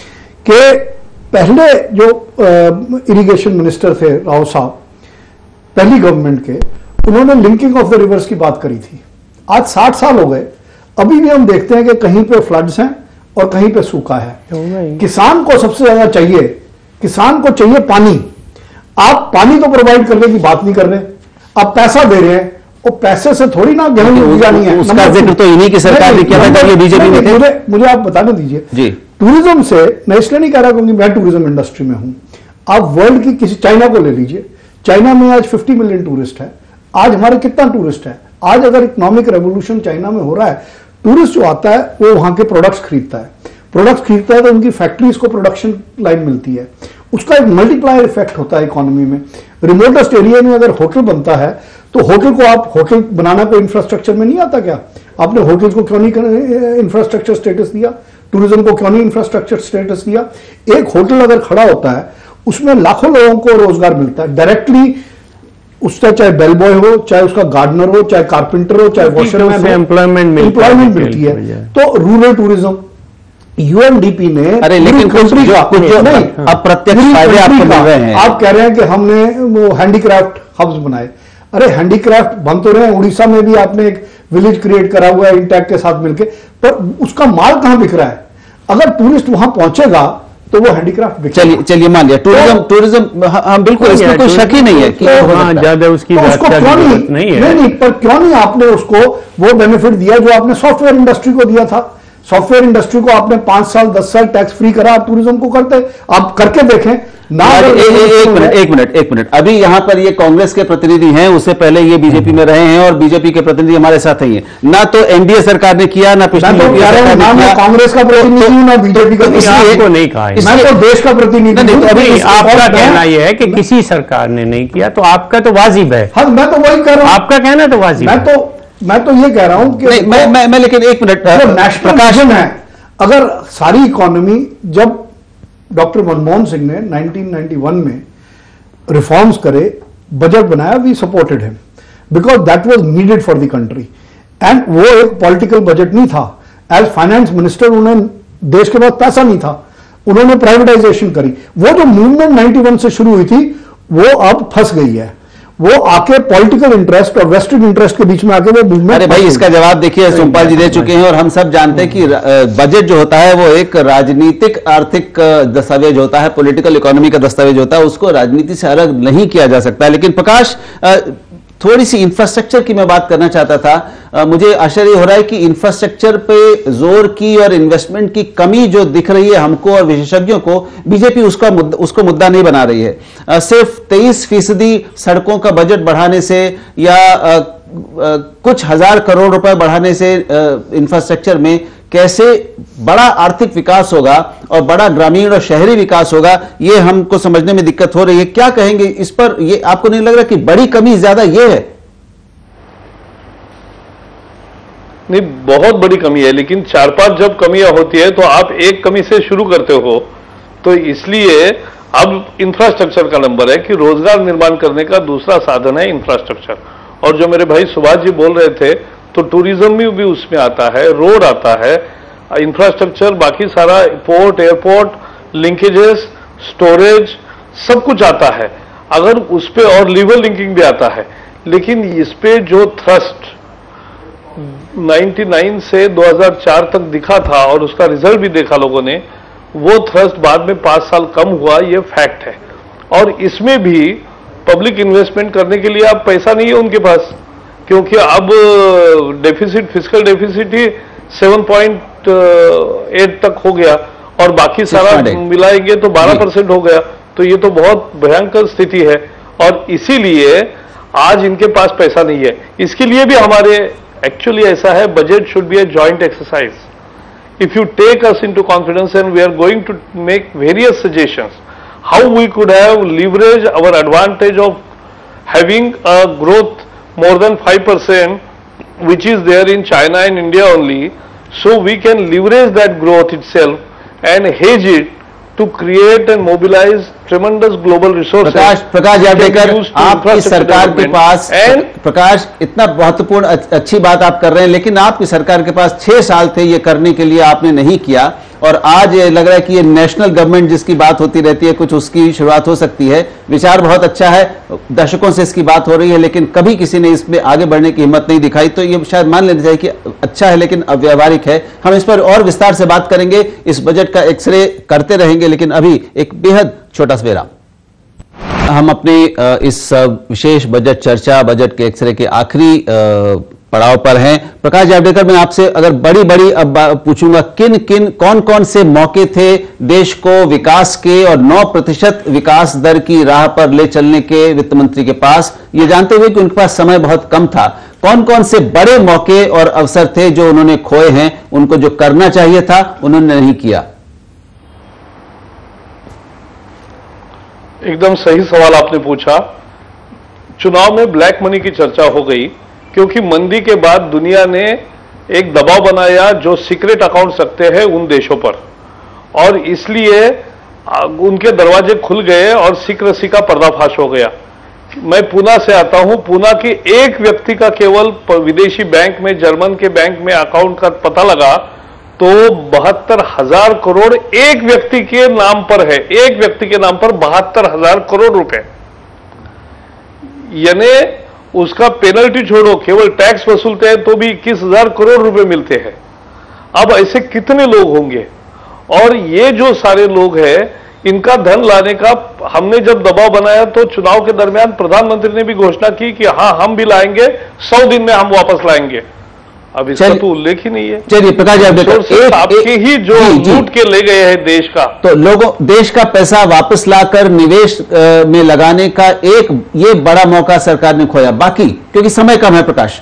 के पहले जो इरिगेशन मिनिस्टर थे राव साहब, पहली गवर्नमेंट के, उन्होंने लिंकिंग ऑफ द रिवर्स की बात करी थी। आज 60 साल हो गए, अभी भी हम देखते हैं कि कहीं पे फ्लड्स हैं और कहीं पे सूखा है। किसान को सबसे ज्यादा चाहिए, किसान को चाहिए पानी। आप पानी तो प्रोवाइड करने की बात नहीं कर रहे, आप पैसा दे रहे हैं, वो पैसे से थोड़ी ना गेहूं उगानी है। उसका जिक्र तो इन्हीं की सरकार ने किया था जब ये बीजेपी में थे। मुझे आप बताने दीजिए जी। टूरिज्म से, मैं इसलिए नहीं कह रहा क्योंकि मैं टूरिज्म इंडस्ट्री में हूं, आप वर्ल्ड की किसी, चाइना को ले लीजिए, चाइना में आज 50 मिलियन टूरिस्ट है। आज हमारे कितना टूरिस्ट है? आज अगर इकोनॉमिक रेवोल्यूशन चाइना में हो रहा है, टूरिस्ट जो आता है वो वहां के प्रोडक्ट्स खरीदता है, तो उनकी फैक्ट्रीज को प्रोडक्शन लाइन मिलती है, उसका एक मल्टीप्लायर इफेक्ट होता है इकोनॉमी में। रिमोटेस्ट एरिया में अगर होटल बनता है तो होटल को, आप होटल बनाना कोई इंफ्रास्ट्रक्चर में नहीं आता क्या? आपने होटल्स को क्यों नहीं इंफ्रास्ट्रक्चर स्टेटस दिया? टूरिज्म को क्यों नहीं इंफ्रास्ट्रक्चर स्टेटस दिया? एक होटल अगर खड़ा होता है, उसमें लाखों लोगों को रोजगार मिलता है डायरेक्टली, उसका चाहे बेल बॉय हो, चाहे उसका गार्डनर हो, चाहे कारपेंटर हो, चाहे वॉशरमैन हो, एम्प्लॉयमेंट मिलती है। तो रूरल टूरिज्म, यूएनडीपी ने, अरे लेकिन अब प्रत्यक्ष फायदे आपको मिल रहे हैं। आप कह रहे हैं कि हमने वो हैंडीक्राफ्ट हब्स बनाए। अरे हैंडीक्राफ्ट बन तो रहे हैं, उड़ीसा में भी आपने एक विलेज क्रिएट करा हुआ है इंटैक के साथ मिलकर, पर उसका माल कहां बिक रहा है? अगर टूरिस्ट वहां पहुंचेगा तो वो हैंडीक्राफ्ट बिकेगा। चलिए मान लिया टूरिज्म, हम बिल्कुल, इसमें कोई शक ही नहीं है कि ज्यादा उसकी नहीं, पर क्यों नहीं आपने उसको वो बेनिफिट दिया जो आपने सॉफ्टवेयर इंडस्ट्री को दिया था? सॉफ्टवेयर इंडस्ट्री को आपने 5 साल 10 साल टैक्स फ्री करा, आप टूरिज्म को करते, आप करके देखें ना। एक मिनट, अभी यहां पर ये कांग्रेस के प्रतिनिधि हैं, उससे पहले ये बीजेपी में रहे हैं और बीजेपी के प्रतिनिधि हमारे साथ ही हैं। ना तो एनडीए सरकार ने किया, ना पिछली कांग्रेस का प्रतिनिधि हूं, ना बीजेपी का। इसलिए नहीं कहा, मैं तो देश का प्रतिनिधि हूं। अभी आपका कहना यह है कि किसी सरकार ने नहीं किया, तो आपका तो वाजिब है। हाँ, मैं तो वही कह रहा हूं, आपका कहना तो वाजिब है। मैं तो ये कह रहा हूं कि मैं लेकिन एक मिनट, प्रकाशन है, अगर सारी इकोनॉमी, जब डॉक्टर मनमोहन सिंह ने 1991 में रिफॉर्म्स करे, बजट बनाया, we supported him because that was needed for the country, and वो एक पॉलिटिकल बजट नहीं था। एज फाइनेंस मिनिस्टर उन्हें, देश के पास पैसा नहीं था, उन्होंने प्राइवेटाइजेशन करी। वो जो मूवमेंट 91 से शुरू हुई थी वो अब फंस गई है, वो आके पॉलिटिकल इंटरेस्ट और वेस्टेड इंटरेस्ट के बीच में आके वो मूवमेंट। अरे भाई, इसका जवाब देखिए सोमपाल जी दे चुके हैं, और हम सब जानते हैं कि बजट जो होता है वो एक राजनीतिक आर्थिक दस्तावेज होता है, पॉलिटिकल इकोनॉमी का दस्तावेज होता है, उसको राजनीति से अलग नहीं किया जा सकता। लेकिन प्रकाश, थोड़ी सी इंफ्रास्ट्रक्चर की मैं बात करना चाहता था। मुझे आश्चर्य हो रहा है कि इंफ्रास्ट्रक्चर पे जोर की और इन्वेस्टमेंट की कमी जो दिख रही है हमको और विशेषज्ञों को, बीजेपी उसको मुद्दा नहीं बना रही है। सिर्फ 23% सड़कों का बजट बढ़ाने से या कुछ हजार करोड़ रुपए बढ़ाने से इंफ्रास्ट्रक्चर में कैसे बड़ा आर्थिक विकास होगा और बड़ा ग्रामीण और शहरी विकास होगा, ये हमको समझने में दिक्कत हो रही है। क्या कहेंगे इस पर? ये आपको नहीं लग रहा कि बड़ी कमी ज्यादा ये है? नहीं, बहुत बड़ी कमी है, लेकिन 4-5 जब कमियां होती है तो आप एक कमी से शुरू करते हो, तो इसलिए अब इंफ्रास्ट्रक्चर का नंबर है कि रोजगार निर्माण करने का दूसरा साधन है इंफ्रास्ट्रक्चर। और जो मेरे भाई सुभाष जी बोल रहे थे, तो टूरिज्म भी उसमें आता है, रोड आता है, इंफ्रास्ट्रक्चर, बाकी सारा पोर्ट, एयरपोर्ट, लिंकेजेस, स्टोरेज, सब कुछ आता है। अगर उस पे और लीवर लिंकिंग भी आता है, लेकिन इस पे जो थ्रस्ट 99 से 2004 तक दिखा था और उसका रिजल्ट भी देखा लोगों ने, वो थ्रस्ट बाद में 5 साल कम हुआ, ये फैक्ट है। और इसमें भी पब्लिक इन्वेस्टमेंट करने के लिए अब पैसा नहीं है उनके पास, क्योंकि अब डेफिसिट, फिस्कल डेफिसिट ही 7.8 तक हो गया और बाकी सारा मिलाएंगे तो 12% हो गया। तो ये तो बहुत भयंकर स्थिति है और इसीलिए आज इनके पास पैसा नहीं है। इसके लिए भी हमारे एक्चुअली ऐसा है, budget should be a joint exercise. If you take us into confidence and we are going to make various suggestions how we could have leveraged our advantage of having a growth more than 5% which is there in China and India only, so we can leverage that growth itself and hedge it to create and mobilize tremendous global resources. Prakash Javadekar, आपकी सरकार के पास, प्रकाश इतना महत्वपूर्ण अच्छी बात आप कर रहे हैं, लेकिन आपकी सरकार के पास 6 साल थे ये करने के लिए, आपने नहीं किया। और आज ये लग रहा है कि ये नेशनल गवर्नमेंट जिसकी बात होती रहती है, कुछ उसकी शुरुआत हो सकती है। विचार बहुत अच्छा है, दशकों से इसकी बात हो रही है, लेकिन कभी किसी ने इसमें आगे बढ़ने की हिम्मत नहीं दिखाई। तो ये शायद मान लेना चाहिए कि अच्छा है लेकिन अव्यावहारिक है। हम इस पर और विस्तार से बात करेंगे, इस बजट का एक्सरे करते रहेंगे, लेकिन अभी एक बेहद छोटा सा विराम। हम अपनी इस विशेष बजट चर्चा, बजट के एक्सरे के आखिरी पड़ाव पर हैं। प्रकाश जावड़ेकर, मैं आपसे अगर बड़ी अब पूछूंगा, कौन कौन से मौके थे देश को विकास के और 9% विकास दर की राह पर ले चलने के वित्त मंत्री के पास, ये जानते हुए कि उनके पास समय बहुत कम था, कौन कौन से बड़े मौके और अवसर थे जो उन्होंने खोए हैं, उनको जो करना चाहिए था उन्होंने नहीं किया? एकदम सही सवाल आपने पूछा। चुनाव में ब्लैक मनी की चर्चा हो गई, क्योंकि मंदी के बाद दुनिया ने एक दबाव बनाया जो सीक्रेट अकाउंट्स रखते हैं उन देशों पर, और इसलिए उनके दरवाजे खुल गए और सीक्रेसी का पर्दाफाश हो गया। मैं पूना से आता हूं, पूना के एक व्यक्ति का केवल विदेशी बैंक में, जर्मन के बैंक में अकाउंट का पता लगा तो 72,000 करोड़ एक व्यक्ति के नाम पर है। एक व्यक्ति के नाम पर 72,000 करोड़ रुपए, यानी उसका पेनल्टी छोड़ो, केवल टैक्स वसूलते हैं तो भी 21,000 करोड़ रुपए मिलते हैं। अब ऐसे कितने लोग होंगे? और ये जो सारे लोग हैं, इनका धन लाने का हमने जब दबाव बनाया तो चुनाव के दरमियान प्रधानमंत्री ने भी घोषणा की कि हां हम भी लाएंगे, 100 दिन में हम वापस लाएंगे। अब इसका तो उल्लेख ही नहीं है। चलिए प्रकाश जावड़ेकर, आपके ही जो लूट के ले गए हैं देश का, तो लोगों देश का पैसा वापस लाकर निवेश में लगाने का एक ये बड़ा मौका सरकार ने खोया। बाकी क्योंकि समय कम है प्रकाश।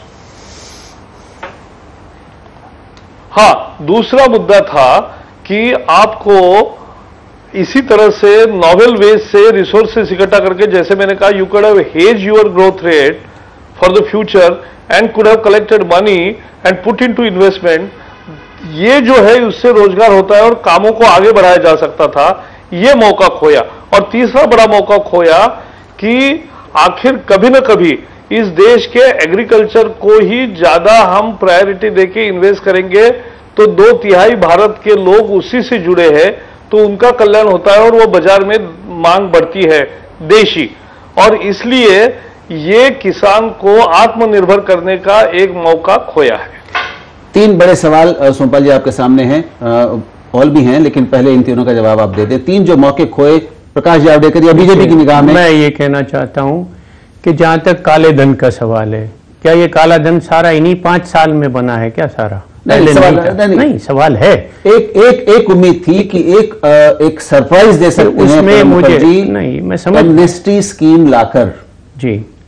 हां, दूसरा मुद्दा था कि आपको इसी तरह से नॉवेल वेज से रिसोर्सेस इकट्ठा करके, जैसे मैंने कहा, you could have hedge your growth rate for the future and could have collected money and put into investment. ये जो है उससे रोजगार होता है और कामों को आगे बढ़ाया जा सकता था। ये मौका खोया। और तीसरा बड़ा मौका खोया कि आखिर कभी ना कभी इस देश के एग्रीकल्चर को ही ज्यादा हम प्रायोरिटी देके इन्वेस्ट करेंगे तो 2/3 भारत के लोग उसी से जुड़े हैं, तो उनका कल्याण होता है और वो बाजार में मांग बढ़ती है देशी। और इसलिए ये किसान को आत्मनिर्भर करने का एक मौका खोया है। 3 बड़े सवाल सोमपाल जी आपके सामने हैं, और भी हैं, लेकिन पहले इन तीनों का जवाब आप दे दें। 3 जो मौके खोए प्रकाश जावड़ेकर या बीजेपी की निगाह में? मैं ये कहना चाहता हूं कि जहां तक काले धन का सवाल है, क्या ये काला धन सारा इन्हीं 5 साल में बना है क्या सारा? नहीं, सवाल है। एक उम्मीद थी कि एक सरप्राइज दे सकते हैं उसमें मुझे नहीं, मैं समझ, एमनेस्टी स्कीम लाकर। जी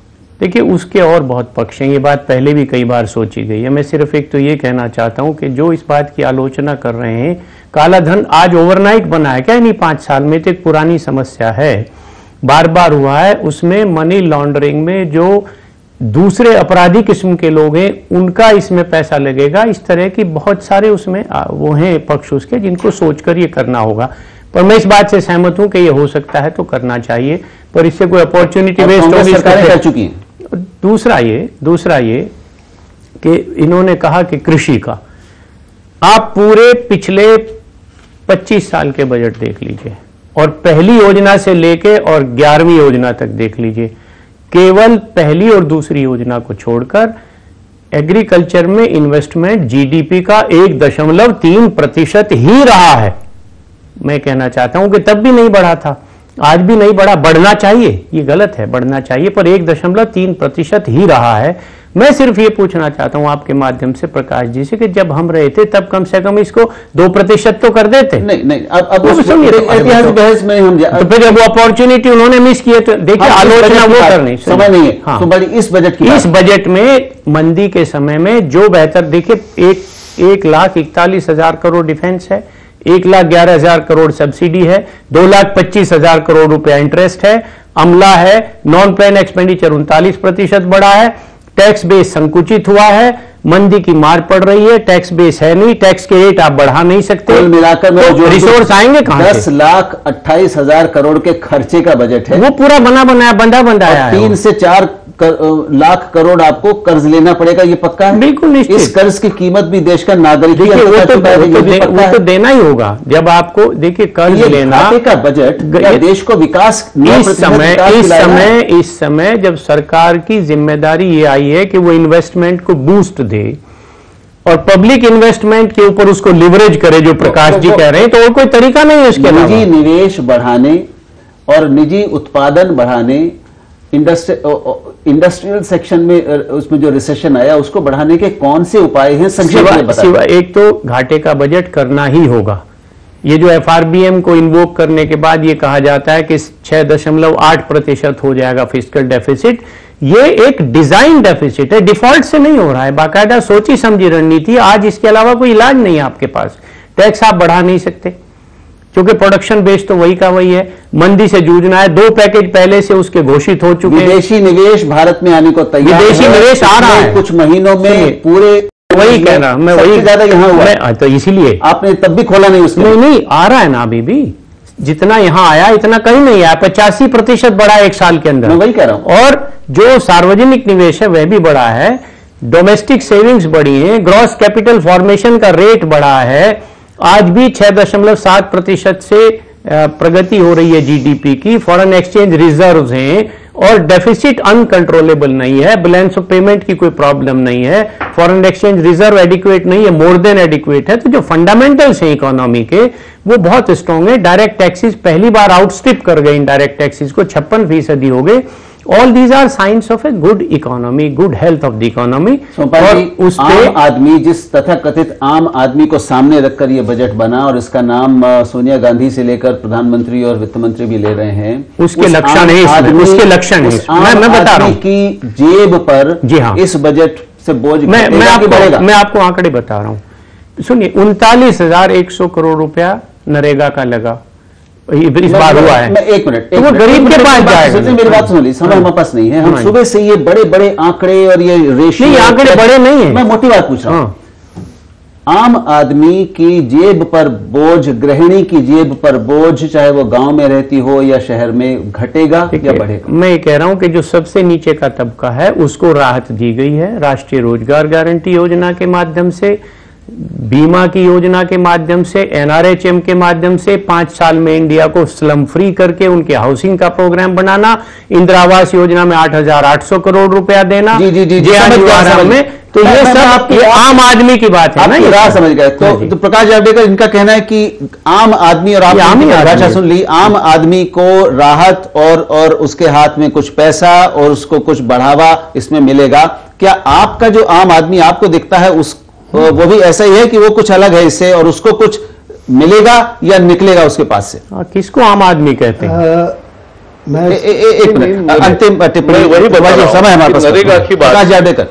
देखिए उसके और बहुत पक्ष हैं, ये बात पहले भी कई बार सोची गई है। मैं सिर्फ एक तो ये कहना चाहता हूं कि जो इस बात की आलोचना कर रहे हैं, काला धन आज ओवरनाइट बना है क्या? नहीं, 5 साल में तो एक पुरानी समस्या है, बार बार हुआ है। उसमें मनी लॉन्ड्रिंग में जो दूसरे अपराधी किस्म के लोग हैं उनका इसमें पैसा लगेगा। इस तरह की बहुत सारे उसमें वो हैं पक्ष उसके, जिनको सोचकर ये करना होगा। पर मैं इस बात से सहमत हूं कि ये हो सकता है तो करना चाहिए, पर इससे कोई अपॉर्चुनिटी वेस्ट होगी कर चुकी है। दूसरा ये कि इन्होंने कहा कि कृषि का आप पूरे पिछले 25 साल के बजट देख लीजिए और पहली योजना से लेके और 11वीं योजना तक देख लीजिए, केवल पहली और दूसरी योजना को छोड़कर एग्रीकल्चर में इन्वेस्टमेंट जीडीपी का 1.3% ही रहा है। मैं कहना चाहता हूं कि तब भी नहीं बढ़ा था, आज भी नहीं बढ़ा, बढ़ना चाहिए, ये गलत है, बढ़ना चाहिए, पर 1.3% ही रहा है। मैं सिर्फ ये पूछना चाहता हूं आपके माध्यम से प्रकाश जी से कि जब हम रहे थे तब कम से कम इसको 2% तो कर देते। नहीं, अब ऐतिहासिक बहस में हम तो फिर जब वो अपॉर्चुनिटी उन्होंने मिस किए तो देखिए आलोचना वो करनी समय नहीं है। हाँ, तो बड़ी इस बजट में मंदी के समय में जो बेहतर, देखिए 1,41,000 करोड़ डिफेंस है, 1,11,000 करोड़ सब्सिडी है, 2,25,000 करोड़ रुपया इंटरेस्ट है, अमला है, नॉन प्लान एक्सपेंडिचर 39% बढ़ा है, टैक्स बेस संकुचित हुआ है, मंदी की मार पड़ रही है, टैक्स बेस है नहीं, टैक्स के रेट आप बढ़ा नहीं सकते, कुल मिलाकर तो रिसोर्स आएंगे कहां से? 10,28,000 करोड़ के खर्चे का बजट है, वो पूरा बंदा आया है। 3 से 4 लाख करोड़ आपको कर्ज लेना पड़ेगा, ये पक्का है? बिल्कुल निश्चित। इस कर्ज की कीमत भी देश का नागरिक वो तो देना ही होगा। जब आपको देखिए कर्ज लेना का बजट देश को विकास, इस समय जब सरकार की जिम्मेदारी ये आई है कि वो इन्वेस्टमेंट को बूस्ट दे और पब्लिक इन्वेस्टमेंट के ऊपर उसको लिवरेज करे, जो प्रकाश जी कह रहे हैं, तो और कोई तरीका नहीं है उसके अलावा। निजी निवेश बढ़ाने और निजी उत्पादन बढ़ाने, इंडस्ट्रियल सेक्शन में उसमें जो रिसेशन आया उसको बढ़ाने के कौन से उपाय हैं? संक्षेप में बताइए। एक तो घाटे का बजट करना ही होगा। ये जो एफआरबीएम को इन्वोक करने के बाद ये कहा जाता है कि 6.8% हो जाएगा फिस्कल डेफिसिट, ये एक डिजाइन डेफिसिट है, डिफॉल्ट से नहीं हो रहा है, बाकायदा सोची समझी रणनीति। आज इसके अलावा कोई इलाज नहीं है आपके पास। टैक्स आप बढ़ा नहीं सकते क्योंकि प्रोडक्शन बेस तो वही का वही है, मंदी से जूझना है। 2 पैकेज पहले से उसके घोषित हो चुके हैं। विदेशी निवेश भारत में आने को तैयार है, विदेशी निवेश आ रहा है कुछ महीनों में, पूरे वही कह रहा मैं, वही ज्यादा यहाँ हुआ तो इसीलिए आपने तब भी खोला नहीं उसमें। नहीं आ रहा है ना, अभी भी जितना यहां आया इतना कहीं नहीं आया, 85% बढ़ा 1 साल के अंदर। मैं वही कह रहा हूं। और जो सार्वजनिक निवेश है वह भी बढ़ा है, डोमेस्टिक सेविंग्स बढ़ी है, ग्रॉस कैपिटल फॉर्मेशन का रेट बढ़ा है, आज भी 6.7% से प्रगति हो रही है जीडीपी की, फॉरेन एक्सचेंज रिजर्व्स हैं और डेफिसिट अनकंट्रोलेबल नहीं है, बैलेंस ऑफ पेमेंट की कोई प्रॉब्लम नहीं है, फॉरेन एक्सचेंज रिजर्व एडिक्वेट नहीं है, मोर देन एडिक्वेट है। तो जो फंडामेंटल्स हैं इकोनॉमी के वो बहुत स्ट्रांग है। डायरेक्ट टैक्सेस पहली बार आउटस्ट्रिप कर गए इनडायरेक्ट टैक्सेस को, 56% हो गए। All these are signs of a good economy, good health of the economy. और उस आम आदमी, जिस तथाकथित आम आदमी को सामने रखकर ये बजट बना और इसका नाम सोनिया गांधी से लेकर प्रधानमंत्री और वित्त मंत्री भी ले रहे हैं, उसके लक्षण है, उसके लक्षण है, मैं बता रहा हूं कि जेब पर जी हाँ इस बजट से बोझ मैं आपको आंकड़े बता रहा हूं। सुनिए, 39,100 करोड़ रुपया नरेगा का लगा इस बार हुआ है। एक मिनट, तो वो गरीब के पास जाएगा। मेरी बात सुन ली, समय हमारे पास नहीं है। हम सुबह से ये बड़े बड़े आंकड़े और ये रेशियो, नहीं आंकड़े बड़े नहीं है, मैं मोटी बात पूछ रहा हूं। आम आदमी की जेब पर बोझ, गृहिणी की जेब पर बोझ, चाहे वो गांव में रहती हो या शहर में, घटेगा या बढ़ेगा? मैं ये कह रहा हूं कि जो सबसे नीचे का तबका है उसको राहत दी गई है राष्ट्रीय रोजगार गारंटी योजना के माध्यम से, बीमा की योजना के माध्यम से, एनआरएचएम के माध्यम से, 5 साल में इंडिया को स्लम फ्री करके उनके हाउसिंग का प्रोग्राम बनाना, इंदिरा आवास योजना में 8,800 करोड़ रुपया देना, जी में। तो ये सब ये आम आदमी की बात है ना, ये राह समझ गए। तो प्रकाश जावड़ेकर, इनका कहना है कि आम आदमी, और आप सुन ली, आम आदमी को राहत और उसके हाथ में कुछ पैसा और उसको कुछ बढ़ावा इसमें मिलेगा। क्या आपका जो आम आदमी आपको दिखता है उस वो भी ऐसा ही है कि वो कुछ अलग है इससे और उसको कुछ मिलेगा या निकलेगा उसके पास से? किसको आम आदमी कहते हैं? मैं एक मिनट, अंतिम टिप्पणी, वही बता रहा हूं समय हमारे पास, नरेगा की बात, प्रकाश जावड़ेकर,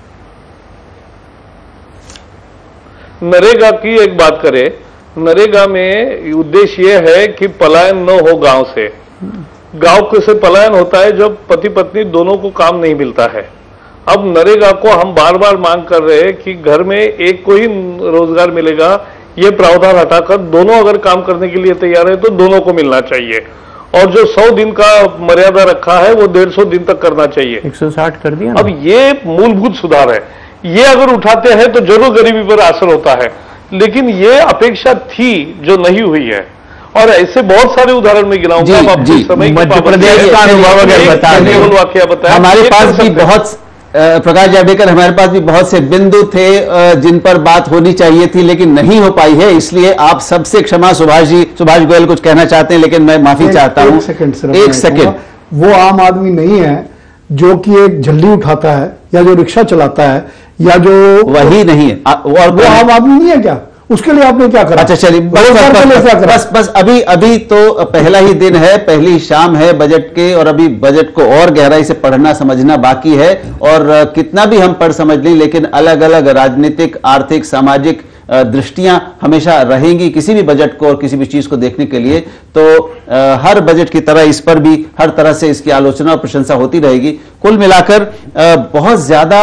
नरेगा की एक बात करें। नरेगा में उद्देश्य यह है कि पलायन न हो गांव से। गांव से पलायन होता है जब पति पत्नी दोनों को काम नहीं मिलता है। अब नरेगा को हम बार बार मांग कर रहे हैं कि घर में एक को ही रोजगार मिलेगा, ये प्रावधान हटाकर दोनों अगर काम करने के लिए तैयार है तो दोनों को मिलना चाहिए। और जो 100 दिन का मर्यादा रखा है वो 150 दिन तक करना चाहिए। 160 कर दिया ना? अब ये मूलभूत सुधार है, ये अगर उठाते हैं तो जरूर गरीबी पर असर होता है, लेकिन ये अपेक्षा थी जो नहीं हुई है। और ऐसे बहुत सारे उदाहरण में गिनाऊंगा। मध्य प्रदेश का अनुभव अगर बताया, हमारे पास भी बहुत, प्रकाश जावड़ेकर, हमारे पास भी बहुत से बिंदु थे जिन पर बात होनी चाहिए थी लेकिन नहीं हो पाई है, इसलिए आप सबसे क्षमा। सुभाष गोयल कुछ कहना चाहते हैं लेकिन मैं माफी चाहता हूं। एक सेकंड। वो आम आदमी नहीं है जो कि एक झल्ली उठाता है या जो रिक्शा चलाता है या जो, वही नहीं है। और वो आम आदमी नहीं है क्या? उसके लिए आपने क्या करा? अच्छा चलिए, बस अभी तो पहला ही दिन है, पहली शाम है बजट के, और अभी बजट को और गहराई से पढ़ना समझना बाकी है। और कितना भी हम पढ़ समझ लें, लेकिन अलग अलग राजनीतिक, आर्थिक, सामाजिक दृष्टियां हमेशा रहेंगी किसी भी बजट को और किसी भी चीज को देखने के लिए। तो हर बजट की तरह इस पर भी हर तरह से इसकी आलोचना और प्रशंसा होती रहेगी। कुल मिलाकर बहुत ज्यादा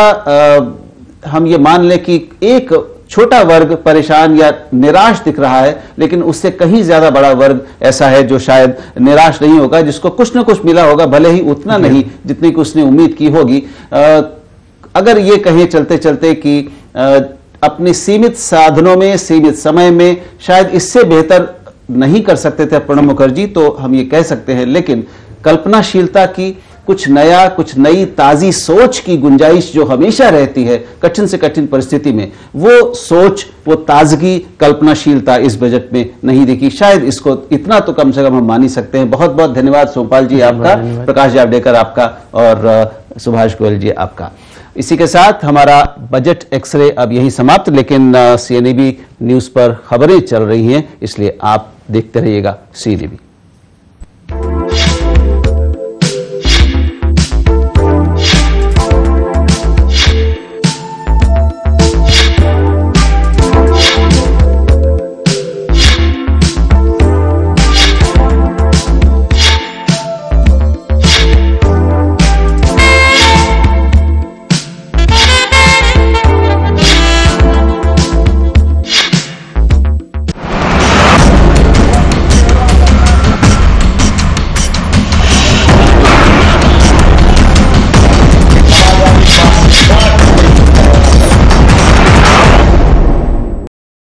हम ये मान लें कि एक छोटा वर्ग परेशान या निराश दिख रहा है, लेकिन उससे कहीं ज्यादा बड़ा वर्ग ऐसा है जो शायद निराश नहीं होगा, जिसको कुछ न कुछ मिला होगा, भले ही उतना नहीं जितनी कि उसने उम्मीद की होगी। अगर ये कहें चलते चलते कि अपने सीमित साधनों में, सीमित समय में शायद इससे बेहतर नहीं कर सकते थे प्रणब मुखर्जी, तो हम ये कह सकते हैं। लेकिन कल्पनाशीलता की, कुछ नया, कुछ नई ताजी सोच की गुंजाइश जो हमेशा रहती है कठिन से कठिन परिस्थिति में, वो सोच, वो ताजगी, कल्पनाशीलता इस बजट में नहीं दिखी। शायद इसको इतना तो कम से कम हम मान ही सकते हैं। बहुत बहुत धन्यवाद सोमपाल जी आपका, प्रकाश जावड़ेकर आपका, और सुभाष गोयल जी आपका। इसी के साथ हमारा बजट एक्सरे अब यही समाप्त, लेकिन CNEB न्यूज पर खबरें चल रही हैं, इसलिए आप देखते रहिएगा CNEB।